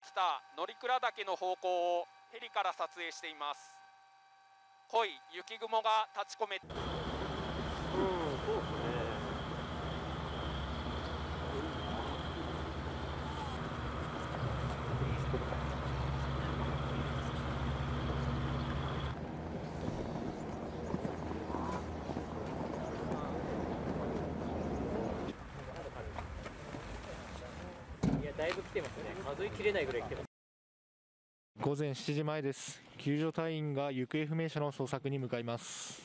北乗鞍岳の方向をヘリから撮影しています。濃い雪雲が立ち込め、 そうですね。いや、だいぶ来てますね。数えきれないぐらい来てます。 午前7時前です。救助隊員が行方不明者の捜索に向かいます。